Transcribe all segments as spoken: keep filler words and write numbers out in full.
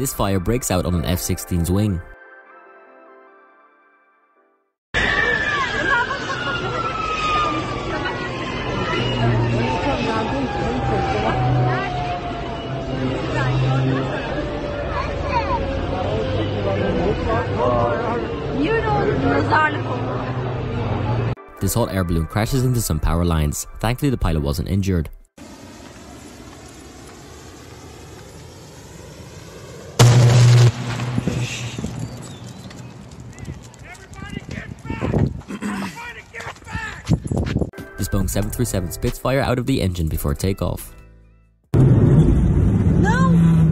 This fire breaks out on an F sixteen's wing. This hot air balloon crashes into some power lines. Thankfully the pilot wasn't injured. This Boeing seven thirty-seven spits fire out of the engine before takeoff. No!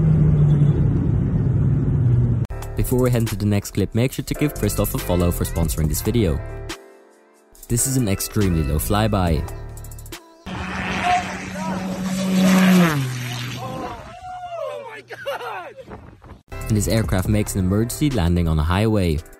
Before we head into the next clip, make sure to give Christoph a follow for sponsoring this video. This is an extremely low flyby. Oh my God! And this aircraft makes an emergency landing on a highway.